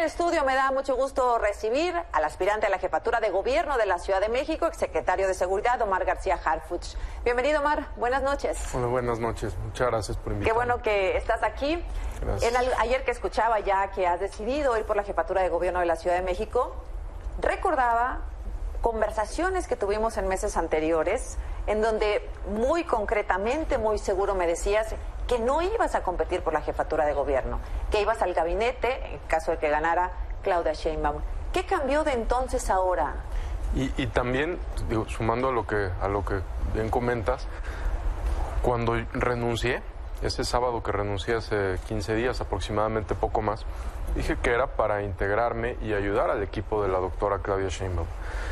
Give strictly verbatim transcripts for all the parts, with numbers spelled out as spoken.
el estudio me da mucho gusto recibir al aspirante a la jefatura de gobierno de la Ciudad de México, exsecretario de Seguridad, Omar García Harfuch. Bienvenido, Omar. Buenas noches. Hola, buenas noches. Muchas gracias por invitarme. Qué bueno que estás aquí. En el, ayer que escuchaba ya que has decidido ir por la jefatura de gobierno de la Ciudad de México, recordaba conversaciones que tuvimos en meses anteriores, en donde muy concretamente, muy seguro me decías que no ibas a competir por la jefatura de gobierno, que ibas al gabinete en caso de que ganara Claudia Sheinbaum. ¿Qué cambió de entonces a ahora? Y, y también, digo, sumando a lo que a lo que bien comentas, cuando renuncié, ese sábado que renuncié hace quince días aproximadamente, poco más, dije que era para integrarme y ayudar al equipo de la doctora Claudia Sheinbaum.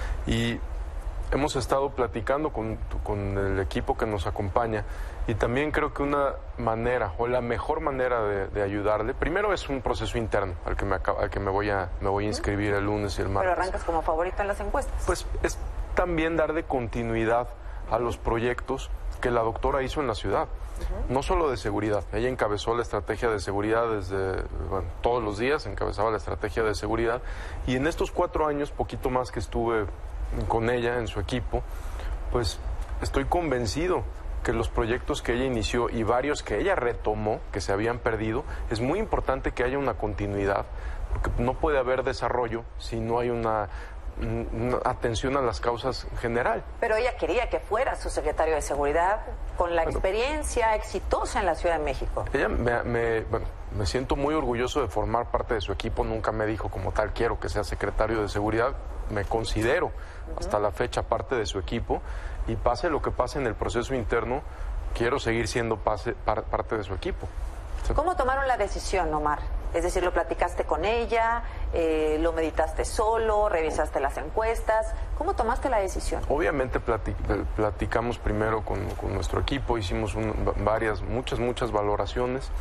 Y hemos estado platicando con, con el equipo que nos acompaña y también creo que una manera o la mejor manera de, de ayudarle, primero es un proceso interno al que me acaba, al que me voy a me voy a inscribir el lunes y el martes. Pero arrancas como favorito en las encuestas. Pues es también darle continuidad a los proyectos que la doctora hizo en la ciudad, uh-huh. No solo de seguridad. Ella encabezó la estrategia de seguridad desde, bueno, todos los días encabezaba la estrategia de seguridad, y en estos cuatro años, poquito más que estuve con ella, en su equipo, pues estoy convencido que los proyectos que ella inició y varios que ella retomó, que se habían perdido, es muy importante que haya una continuidad, porque no puede haber desarrollo si no hay una, una atención a las causas en general. Pero ella quería que fuera su secretario de Seguridad con la bueno, experiencia exitosa en la Ciudad de México. Ella me, me, bueno, me siento muy orgulloso de formar parte de su equipo. Nunca me dijo como tal, quiero que sea secretario de Seguridad. Me considero uh-huh. hasta la fecha parte de su equipo, y pase lo que pase en el proceso interno, quiero seguir siendo pase, par, parte de su equipo. ¿Cómo tomaron la decisión, Omar? Es decir, ¿lo platicaste con ella? Eh, ¿Lo meditaste solo? ¿Revisaste las encuestas? ¿Cómo tomaste la decisión? Obviamente platic, platicamos primero con, con nuestro equipo, hicimos un, varias, muchas, muchas valoraciones.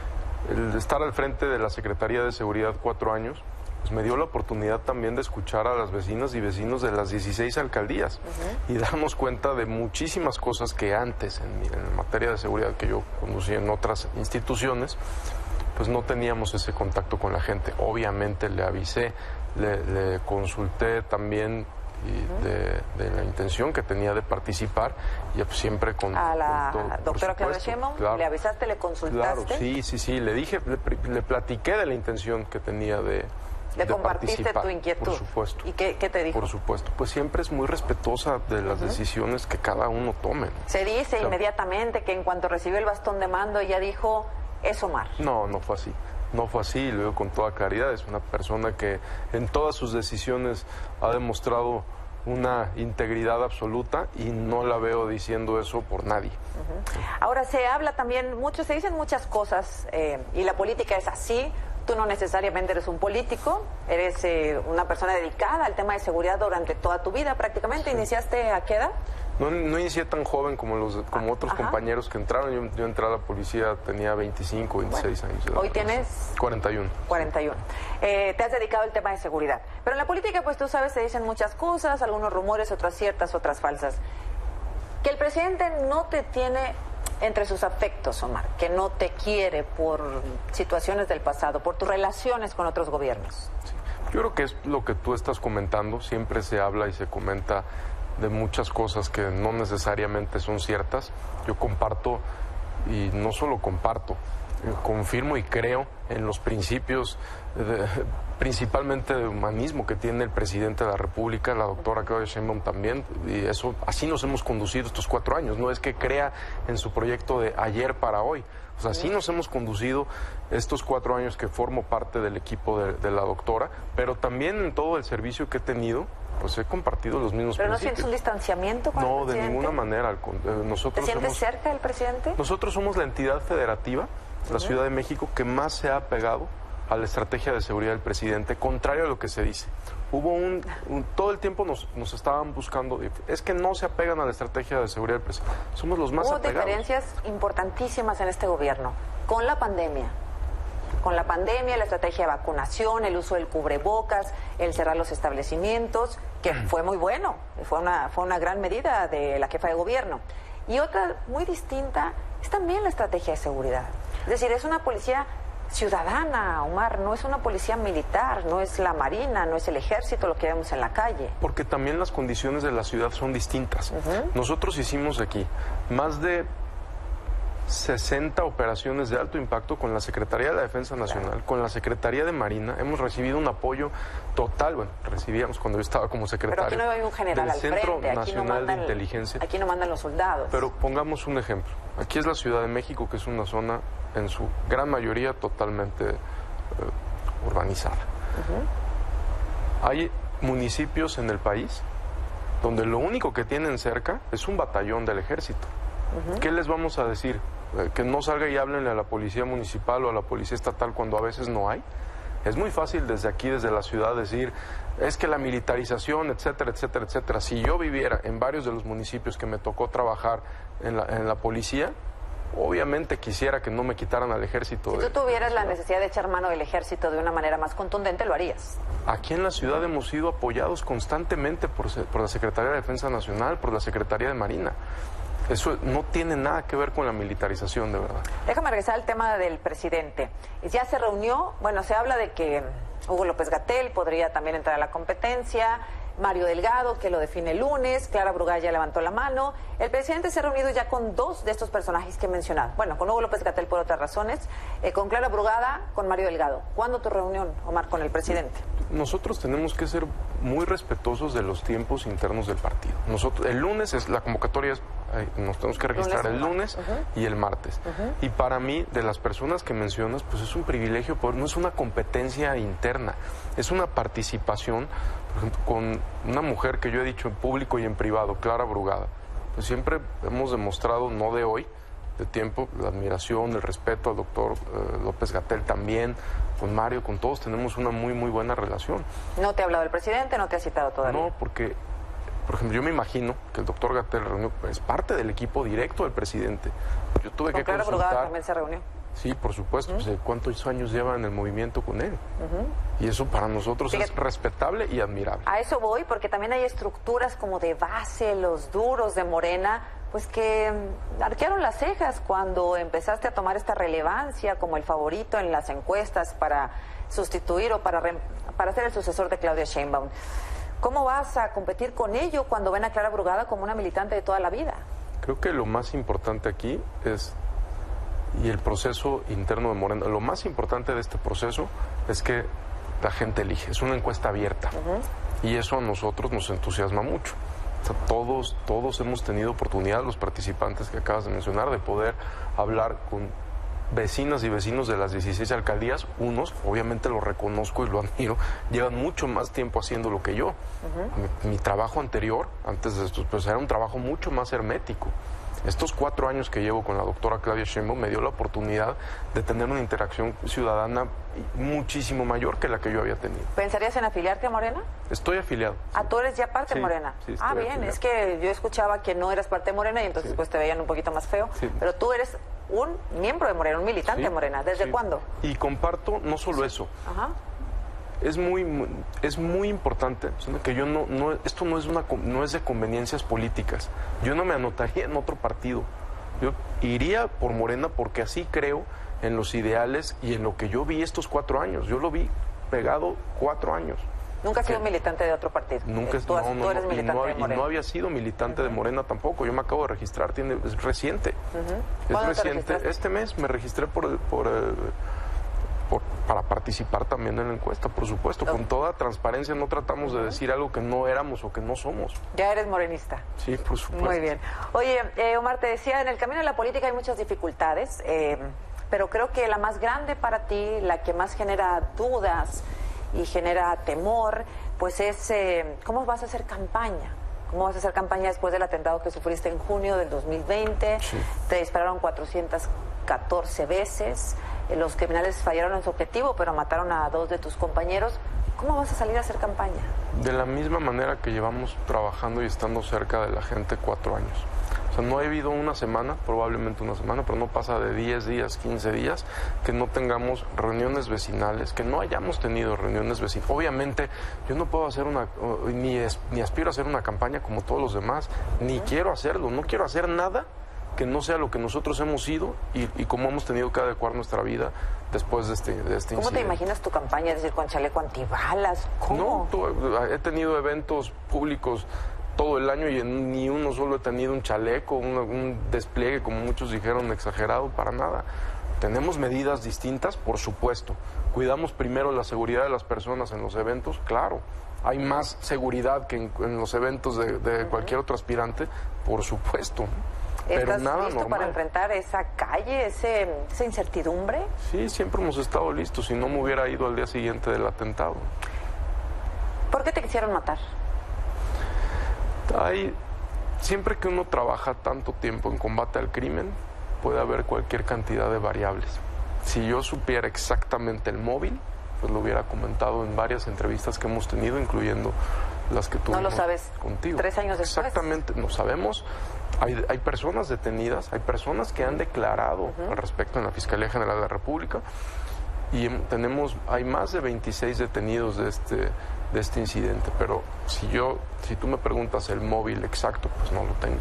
El estar al frente de la Secretaría de Seguridad cuatro años, pues me dio la oportunidad también de escuchar a las vecinas y vecinos de las dieciséis alcaldías uh-huh. y darnos cuenta de muchísimas cosas que antes, en, en materia de seguridad que yo conducía en otras instituciones, pues no teníamos ese contacto con la gente. Obviamente le avisé, le, le consulté también y uh-huh. de, de la intención que tenía de participar, y pues siempre con... ¿A la con todo, doctora Claudia Sheinbaum? Claro. ¿Le avisaste, le consultaste? Claro, sí, sí, sí, le dije, le, le platiqué de la intención que tenía de... Le de compartiste participar, tu inquietud. por supuesto. ¿Y qué, qué te dijo? Por supuesto. Pues siempre es muy respetuosa de las uh-huh. decisiones que cada uno tome, ¿no? Se dice o sea, inmediatamente que en cuanto recibió el bastón de mando, ella dijo, es Omar. No, no fue así. No fue así, y lo digo con toda claridad. Es una persona que en todas sus decisiones ha demostrado una integridad absoluta, y no la veo diciendo eso por nadie. Uh-huh. Ahora, se habla también mucho, se dicen muchas cosas, eh, y la política es así. Tú no necesariamente eres un político, eres eh, una persona dedicada al tema de seguridad durante toda tu vida prácticamente. Sí. ¿Iniciaste a qué edad? No, no inicié tan joven como los como ah, otros ajá. compañeros que entraron. Yo, yo entré a la policía, tenía veinticinco, veintiséis bueno, años de edad. ¿Hoy tienes? cuarenta y uno. cuarenta y uno. Eh, te has dedicado al tema de seguridad. Pero en la política, pues tú sabes, se dicen muchas cosas, algunos rumores, otras ciertas, otras falsas. Que el presidente no te tiene entre sus afectos, Omar, que no te quiere por situaciones del pasado, por tus relaciones con otros gobiernos. Sí. Yo creo que es lo que tú estás comentando. Siempre se habla y se comenta de muchas cosas que no necesariamente son ciertas. Yo comparto, y no solo comparto, confirmo y creo en los principios, de, principalmente de humanismo, que tiene el presidente de la República, la doctora Claudia Sheinbaum también, y eso, así nos hemos conducido estos cuatro años. No es que crea en su proyecto de ayer para hoy. O sea, así nos hemos conducido estos cuatro años que formo parte del equipo de, de la doctora, pero también en todo el servicio que he tenido, pues he compartido los mismos ¿Pero principios. no sientes un distanciamiento con no, el presidente? No, de ninguna manera. Nosotros ¿Te sientes hemos, cerca del presidente? Nosotros somos la entidad federativa, la Ciudad de México, que más se ha apegado a la estrategia de seguridad del presidente, contrario a lo que se dice. Hubo un, un todo el tiempo nos, nos estaban buscando, es que no se apegan a la estrategia de seguridad del presidente. Somos los más Hubo apegados. Hubo diferencias importantísimas en este gobierno, con la pandemia. Con la pandemia, la estrategia de vacunación, el uso del cubrebocas, el cerrar los establecimientos, que fue muy bueno, fue una, fue una gran medida de la jefa de gobierno. Y otra muy distinta es también la estrategia de seguridad. Es decir, es una policía ciudadana, Omar, no es una policía militar, no es la Marina, no es el Ejército lo que vemos en la calle. Porque también las condiciones de la ciudad son distintas. Uh-huh. Nosotros hicimos aquí más de sesenta operaciones de alto impacto con la Secretaría de la Defensa Nacional, claro. con la Secretaría de Marina. Hemos recibido un apoyo total, bueno, recibíamos cuando yo estaba como secretario. Pero aquí no hay un general del al Centro frente, aquí Nacional no mandan, de Inteligencia. Aquí no mandan los soldados. Pero pongamos un ejemplo. Aquí es la Ciudad de México, que es una zona en su gran mayoría totalmente eh, urbanizada. Uh-huh. Hay municipios en el país donde lo único que tienen cerca es un batallón del ejército. Uh-huh. ¿Qué les vamos a decir? Que no salga y háblenle a la policía municipal o a la policía estatal cuando a veces no hay. Es muy fácil desde aquí, desde la ciudad, decir, es que la militarización, etcétera, etcétera, etcétera. Si yo viviera en varios de los municipios que me tocó trabajar en la, en la policía, obviamente quisiera que no me quitaran al ejército. Si tú tuvieras la necesidad de echar mano del ejército de una manera más contundente, lo harías. Aquí en la ciudad hemos sido apoyados constantemente por, por la Secretaría de Defensa Nacional, por la Secretaría de Marina. Eso no tiene nada que ver con la militarización, de verdad. Déjame regresar al tema del presidente. Ya se reunió, bueno, se habla de que Hugo López-Gatell podría también entrar a la competencia, Mario Delgado, que lo define el lunes, Clara Brugada levantó la mano. El presidente se ha reunido ya con dos de estos personajes que he mencionado. Bueno, con Hugo López-Gatell por otras razones, eh, con Clara Brugada, con Mario Delgado. ¿Cuándo tu reunión, Omar, con el presidente? Nosotros tenemos que ser muy respetuosos de los tiempos internos del partido. Nosotros, el lunes es la convocatoria, es, nos tenemos que registrar lunes, el lunes uh-huh. y el martes. Uh-huh. Y para mí, de las personas que mencionas, pues es un privilegio, poder, no es una competencia interna, es una participación, por ejemplo, con una mujer que yo he dicho en público y en privado, Clara Brugada. Pues siempre hemos demostrado, no de hoy, de tiempo, la admiración, el respeto al doctor eh, López-Gatell también, con Mario, con todos tenemos una muy, muy buena relación. ¿No te ha hablado el presidente? ¿No te ha citado todavía? No, porque, por ejemplo, yo me imagino que el doctor Gatell reunió, es parte del equipo directo del presidente. Yo tuve ¿Con que Clara consultar... Brugada también se reunió? Sí, por supuesto. Uh-huh. Pues, ¿cuántos años lleva en el movimiento con él? Uh-huh. Y eso para nosotros Fíjate, es respetable y admirable. A eso voy, porque también hay estructuras como de base, los duros de Morena, pues que arquearon las cejas cuando empezaste a tomar esta relevancia como el favorito en las encuestas para sustituir o para, re, para ser el sucesor de Claudia Sheinbaum. ¿Cómo vas a competir con ello cuando ven a Clara Brugada como una militante de toda la vida? Creo que lo más importante aquí es, y el proceso interno de Morena, lo más importante de este proceso es que la gente elige, es una encuesta abierta. Uh-huh. Y eso a nosotros nos entusiasma mucho. O sea, todos, todos hemos tenido oportunidad, los participantes que acabas de mencionar, de poder hablar con vecinas y vecinos de las dieciséis alcaldías. Unos, obviamente lo reconozco y lo admiro, llevan mucho más tiempo haciendo lo que yo. Uh-huh. mi, mi trabajo anterior, antes de esto, pues era un trabajo mucho más hermético. Estos cuatro años que llevo con la doctora Claudia Sheinbaum me dio la oportunidad de tener una interacción ciudadana muchísimo mayor que la que yo había tenido. ¿Pensarías en afiliarte a Morena? Estoy afiliado. ¿Ah, tú eres ya parte sí, de Morena? Sí, ah, bien, afiliado. Es que yo escuchaba que no eras parte de Morena y entonces sí. pues te veían un poquito más feo, sí. pero tú eres un miembro de Morena, un militante sí, de Morena. ¿Desde sí. cuándo? Y comparto no solo sí. eso. Ajá. Es muy, es muy importante que yo no, no, esto no es, una, no es de conveniencias políticas. Yo no me anotaría en otro partido. Yo iría por Morena porque así creo en los ideales y en lo que yo vi estos cuatro años. Yo lo vi pegado cuatro años. ¿Nunca has sido militante de otro partido? Nunca, tú, no, no, tú eres no, militante y no, de Morena. Y no había sido militante uh-huh. de Morena tampoco. Yo me acabo de registrar, tiene, es reciente. Uh-huh. Es reciente. Este mes me registré por... por Por, para participar también en la encuesta, por supuesto, okay. con toda transparencia. No tratamos de decir algo que no éramos o que no somos. Ya eres morenista. Sí, por supuesto. Muy bien. Oye, eh, Omar, te decía, en el camino de la política hay muchas dificultades, eh, pero creo que la más grande para ti, la que más genera dudas y genera temor, pues es eh, ¿cómo vas a hacer campaña? ¿Cómo vas a hacer campaña después del atentado que sufriste en junio del dos mil veinte? Sí. Te dispararon cuatrocientas catorce veces. Los criminales fallaron en su objetivo, pero mataron a dos de tus compañeros. ¿Cómo vas a salir a hacer campaña? De la misma manera que llevamos trabajando y estando cerca de la gente cuatro años. O sea, no ha habido una semana, probablemente una semana, pero no pasa de diez días, quince días, que no tengamos reuniones vecinales, que no hayamos tenido reuniones vecinales. Obviamente, yo no puedo hacer una, ni, es, ni aspiro a hacer una campaña como todos los demás, ni uh-huh. quiero hacerlo, no quiero hacer nada que no sea lo que nosotros hemos sido y, y cómo hemos tenido que adecuar nuestra vida después de este, de este ¿Cómo incidente. te imaginas tu campaña? Es decir, con chaleco antibalas. ¿Cómo? No, tú, he tenido eventos públicos todo el año y en ni uno solo he tenido un chaleco, un, un despliegue, como muchos dijeron, exagerado, para nada. Tenemos medidas distintas, por supuesto. Cuidamos primero la seguridad de las personas en los eventos, claro. Hay más seguridad que en, en los eventos de, de uh-huh. cualquier otro aspirante, por supuesto. Pero ¿Estás nada listo normal. para enfrentar esa calle, ese, esa incertidumbre? Sí, siempre hemos estado listos, si no me hubiera ido al día siguiente del atentado. ¿Por qué te quisieron matar? Hay, siempre que uno trabaja tanto tiempo en combate al crimen, puede haber cualquier cantidad de variables. Si yo supiera exactamente el móvil, pues lo hubiera comentado en varias entrevistas que hemos tenido, incluyendo las que tuvimos contigo. ¿No lo sabes? Contigo. ¿Tres años después? Exactamente, no sabemos. Hay, hay personas detenidas, hay personas que han declarado uh-huh. al respecto en la Fiscalía General de la República y tenemos, hay más de veintiséis detenidos de este, de este incidente, pero si yo, si tú me preguntas el móvil exacto, pues no lo tengo.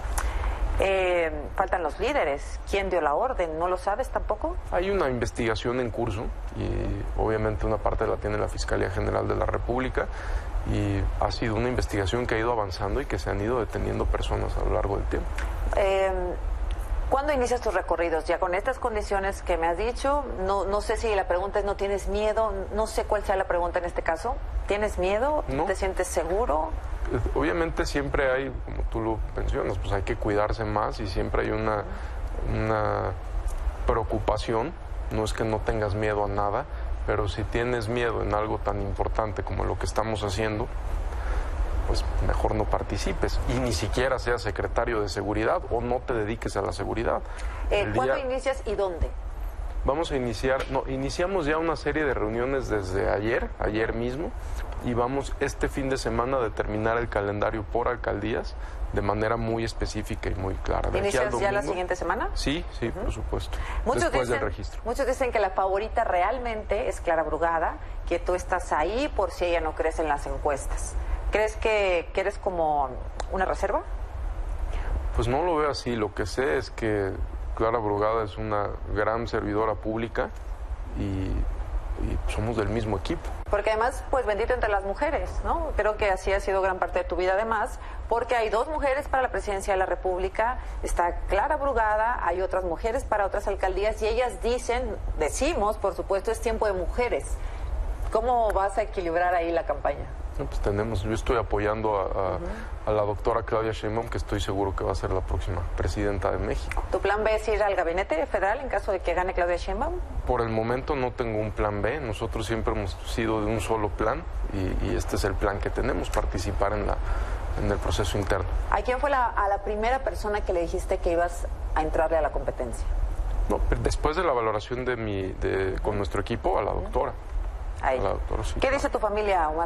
Eh, faltan los líderes. ¿Quién dio la orden? ¿No lo sabes tampoco? Hay una investigación en curso y obviamente una parte la tiene la Fiscalía General de la República y ha sido una investigación que ha ido avanzando y que se han ido deteniendo personas a lo largo del tiempo. Eh, ¿Cuándo inicias tus recorridos? Ya con estas condiciones que me has dicho, no, no sé si la pregunta es ¿no tienes miedo? No sé cuál sea la pregunta en este caso. ¿Tienes miedo? No. ¿Te sientes seguro? Obviamente siempre hay, como tú lo mencionas, pues hay que cuidarse más y siempre hay una, una preocupación. No es que no tengas miedo a nada, pero si tienes miedo en algo tan importante como lo que estamos haciendo, pues mejor no participes y ni siquiera seas secretario de seguridad o no te dediques a la seguridad. Eh, ¿Cuándo día... inicias y dónde? Vamos a iniciar, no, iniciamos ya una serie de reuniones desde ayer, ayer mismo, y vamos este fin de semana a determinar el calendario por alcaldías de manera muy específica y muy clara. ¿Inicias ya la siguiente semana? Sí, sí, uh-huh. por supuesto. Muchos después dicen, del registro. Muchos dicen que la favorita realmente es Clara Brugada, que tú estás ahí por si ella no crece en las encuestas. ¿Crees que, que eres como una reserva? Pues no lo veo así. Lo que sé es que Clara Brugada es una gran servidora pública y, y somos del mismo equipo. Porque además, pues bendito entre las mujeres, ¿no? Creo que así ha sido gran parte de tu vida además, porque hay dos mujeres para la presidencia de la República, está Clara Brugada, hay otras mujeres para otras alcaldías y ellas dicen, decimos, por supuesto, es tiempo de mujeres. ¿Cómo vas a equilibrar ahí la campaña? No, pues tenemos, yo estoy apoyando a, a, uh-huh. a la doctora Claudia Sheinbaum, que estoy seguro que va a ser la próxima presidenta de México. ¿Tu plan B es ir al gabinete federal en caso de que gane Claudia Sheinbaum? Por el momento no tengo un plan B, nosotros siempre hemos sido de un solo plan y, y este es el plan que tenemos, participar en, la, en el proceso interno. ¿A quién fue la, a la primera persona que le dijiste que ibas a entrarle a la competencia? No, después de la valoración de mi, de, con nuestro equipo, a la doctora. Ahí. A la doctora sí, ¿Qué claro. dice tu familia, Omar?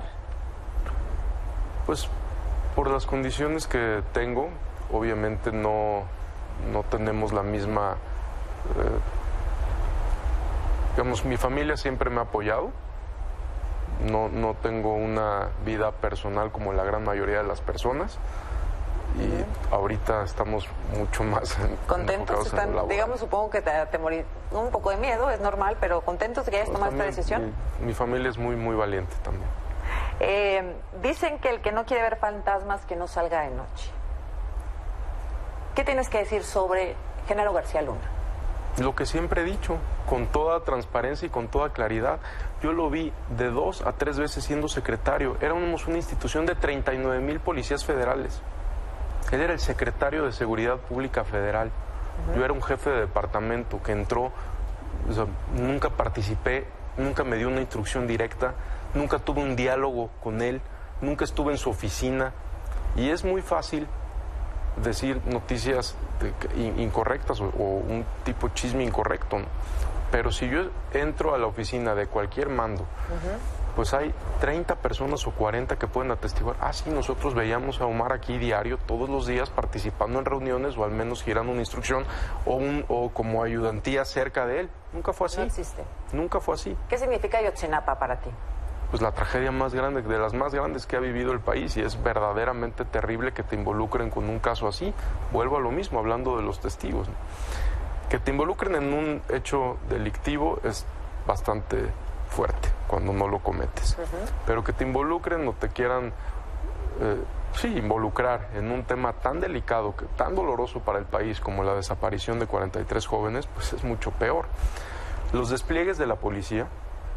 Pues por las condiciones que tengo, obviamente no, no tenemos la misma... Eh, digamos, mi familia siempre me ha apoyado. No, no tengo una vida personal como la gran mayoría de las personas. Y uh-huh. ahorita estamos mucho más en, contentos. Están, en digamos, supongo que te, te morí un poco de miedo, es normal, pero contentos de que hayas tomado esta decisión. Mi, mi familia es muy, muy valiente también. Eh, dicen que el que no quiere ver fantasmas, que no salga de noche. ¿Qué tienes que decir sobre Genaro García Luna? Lo que siempre he dicho, con toda transparencia y con toda claridad. Yo lo vi de dos a tres veces siendo secretario. Éramos una institución de treinta y nueve mil policías federales. Él era el secretario de Seguridad Pública Federal. Uh-huh. Yo era un jefe de departamento que entró, o sea, nunca participé, nunca me dio una instrucción directa, nunca tuve un diálogo con él, nunca estuve en su oficina. Y es muy fácil decir noticias de, incorrectas o, o un tipo de chisme incorrecto, ¿no? Pero si yo entro a la oficina de cualquier mando, uh-huh. pues hay treinta personas o cuarenta que pueden atestiguar, ah, sí, nosotros veíamos a Omar aquí diario, todos los días, participando en reuniones o al menos girando una instrucción o, un, o como ayudantía cerca de él. Nunca fue así. No existe. Nunca fue así. ¿Qué significa Ayotzinapa para ti? pues la tragedia más grande, de las más grandes que ha vivido el país, y es verdaderamente terrible que te involucren con un caso así. Vuelvo a lo mismo, hablando de los testigos, ¿no? Que te involucren en un hecho delictivo es bastante fuerte cuando no lo cometes, uh-huh. Pero que te involucren o te quieran eh, sí, involucrar en un tema tan delicado, que, tan doloroso para el país como la desaparición de cuarenta y tres jóvenes, pues es mucho peor. Los despliegues de la policía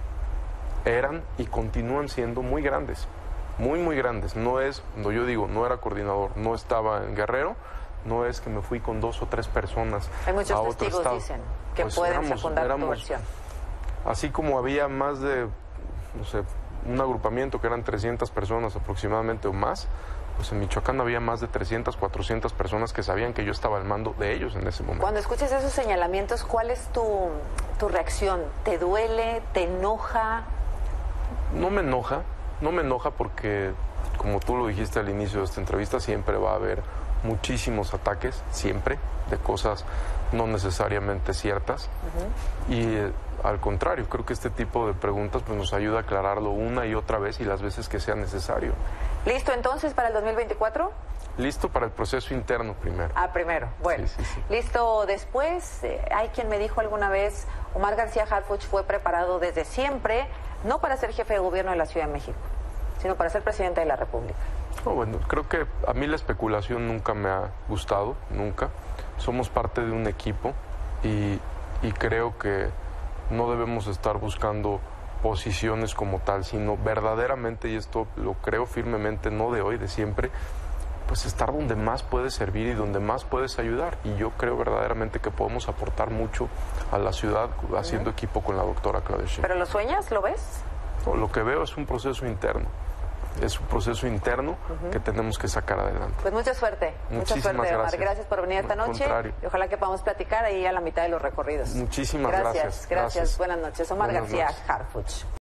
eran y continúan siendo muy grandes, muy, muy grandes. No es, cuando yo digo, no era coordinador, no estaba en Guerrero, no es que me fui con dos o tres personas Hay muchos a otro testigos, estado. Dicen, que pues pueden éramos, secundar éramos, tu versión. Así como había más de, no sé, un agrupamiento que eran trescientas personas aproximadamente o más, pues en Michoacán había más de trescientas, cuatrocientas personas que sabían que yo estaba al mando de ellos en ese momento. Cuando escuchas esos señalamientos, ¿cuál es tu, tu reacción? ¿Te duele? ¿Te enoja? No me enoja, no me enoja porque, como tú lo dijiste al inicio de esta entrevista, siempre va a haber muchísimos ataques, siempre, de cosas no necesariamente ciertas. Uh-huh. Y eh, al contrario, creo que este tipo de preguntas pues, nos ayuda a aclararlo una y otra vez y las veces que sea necesario. ¿Listo entonces para el dos mil veinticuatro? Listo para el proceso interno primero. Ah, primero, bueno. Sí, sí, sí. Listo después. Eh, hay quien me dijo alguna vez, Omar García Harfuch fue preparado desde siempre, no para ser jefe de gobierno de la Ciudad de México, sino para ser presidente de la República. Oh, bueno, creo que a mí la especulación nunca me ha gustado, nunca. Somos parte de un equipo y, y creo que no debemos estar buscando posiciones como tal, sino verdaderamente, y esto lo creo firmemente, no de hoy, de siempre, pues estar donde más puedes servir y donde más puedes ayudar. Y yo creo verdaderamente que podemos aportar mucho a la ciudad haciendo uh-huh. equipo con la doctora Claudia Sheinbaum. ¿Pero lo sueñas? ¿Lo ves? No, lo que veo es un proceso interno. Es un proceso interno uh-huh. que tenemos que sacar adelante. Pues mucha suerte. Muchísimas mucha suerte, Omar. gracias. Gracias por venir esta Al noche. contrario. Y ojalá que podamos platicar ahí a la mitad de los recorridos. Muchísimas gracias. gracias. Gracias. gracias. Buenas noches. Omar Buenas García noches. Harfuch.